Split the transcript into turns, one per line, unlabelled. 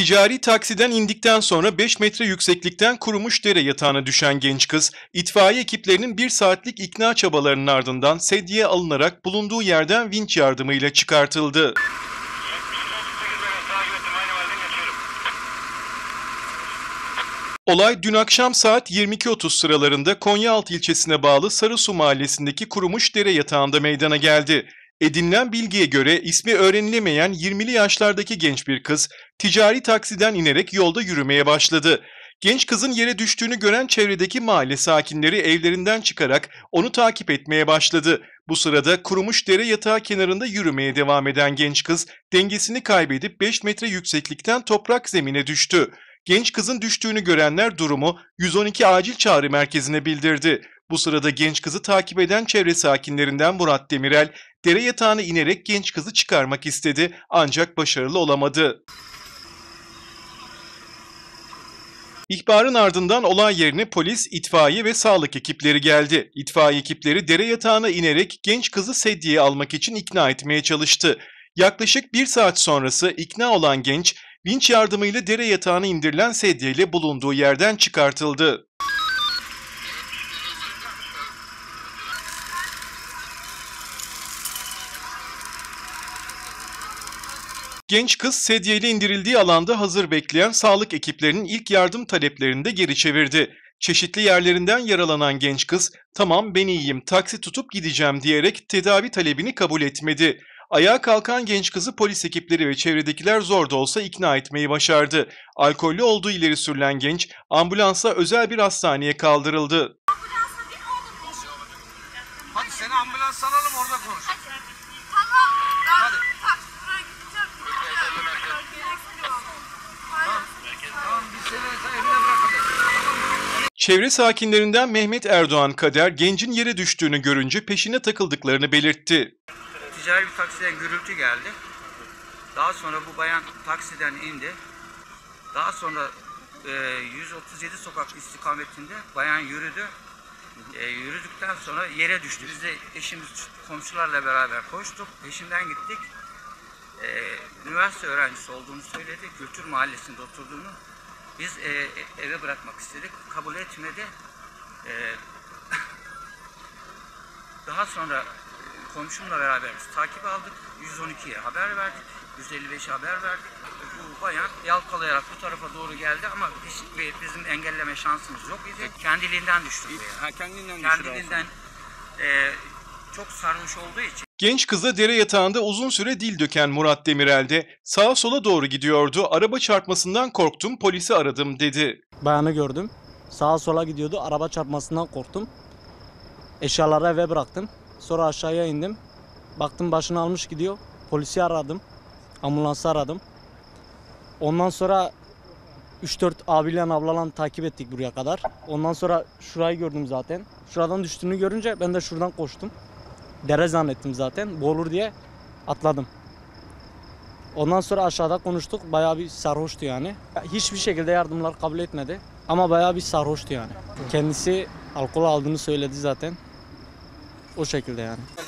Ticari taksiden indikten sonra 5 metre yükseklikten kurumuş dere yatağına düşen genç kız, itfaiye ekiplerinin 1 saatlik ikna çabalarının ardından sedyeye alınarak bulunduğu yerden vinç yardımıyla çıkartıldı. Olay dün akşam saat 22.30 sıralarında Konyaaltı ilçesine bağlı Sarısu mahallesindeki kurumuş dere yatağında meydana geldi. Edinilen bilgiye göre ismi öğrenilemeyen 20'li yaşlardaki genç bir kız ticari taksiden inerek yolda yürümeye başladı. Genç kızın yere düştüğünü gören çevredeki mahalle sakinleri evlerinden çıkarak onu takip etmeye başladı. Bu sırada kurumuş dere yatağı kenarında yürümeye devam eden genç kız dengesini kaybedip 5 metre yükseklikten toprak zemine düştü. Genç kızın düştüğünü görenler durumu 112 acil çağrı merkezine bildirdi. Bu sırada genç kızı takip eden çevre sakinlerinden Murat Demirel, dere yatağına inerek genç kızı çıkarmak istedi ancak başarılı olamadı. İhbarın ardından olay yerine polis, itfaiye ve sağlık ekipleri geldi. İtfaiye ekipleri dere yatağına inerek genç kızı sedyeye almak için ikna etmeye çalıştı. Yaklaşık 1 saat sonrası ikna olan genç, vinç yardımıyla dere yatağına indirilen sedyeyle bulunduğu yerden çıkartıldı. Genç kız sedyeyle indirildiği alanda hazır bekleyen sağlık ekiplerinin ilk yardım taleplerini de geri çevirdi. Çeşitli yerlerinden yaralanan genç kız, "Tamam ben iyiyim, taksi tutup gideceğim" diyerek tedavi talebini kabul etmedi. Ayağa kalkan genç kızı polis ekipleri ve çevredekiler zor da olsa ikna etmeyi başardı. Alkollü olduğu ileri sürülen genç, ambulansla özel bir hastaneye kaldırıldı.
Hadi seni ambulans alalım, orada konuş.
Tamam.
Hadi. Tamam, biz seni evine bırakalım.
Çevre sakinlerinden Mehmet Erdoğan Kader, gencin yere düştüğünü görünce peşine takıldıklarını belirtti.
Ticari bir taksiden gürültü geldi. Daha sonra bu bayan taksiden indi. Daha sonra 137 sokak istikametinde bayan yürüdü. Yürüdükten sonra yere düştü. Biz de eşimiz komşularla beraber koştuk. Peşinden gittik. Üniversite öğrencisi olduğunu söyledi. Kültür Mahallesi'nde oturduğunu. Biz eve bırakmak istedik. Kabul etmedi. Daha sonra komşumla beraber biz takip aldık. 112'ye haber verdik. 155'e haber verdik. Bu bayan yalpalayarak bu tarafa doğru geldi ama bizim engelleme şansımız yok idi. Kendiliğinden düştü. Kendiliğinden çok sarhoş olduğu için.
Genç kıza dere yatağında uzun süre dil döken Murat Demirel de sağa sola doğru gidiyordu. "Araba çarpmasından korktum, polisi aradım" dedi.
Bayanı gördüm. Sağa sola gidiyordu. Araba çarpmasından korktum. Eşyaları eve bıraktım. Sonra aşağıya indim. Baktım başını almış gidiyor. Polisi aradım. Ambulansı aradım. Ondan sonra 3-4 abiyle ablalan takip ettik buraya kadar. Ondan sonra şurayı gördüm zaten. Şuradan düştüğünü görünce ben de şuradan koştum. Dere zannettim zaten. Boğulur diye atladım. Ondan sonra aşağıda konuştuk. Bayağı bir sarhoştu yani. Hiçbir şekilde yardımlar kabul etmedi. Ama bayağı bir sarhoştu yani. Kendisi alkol aldığını söyledi zaten. O şekilde yani.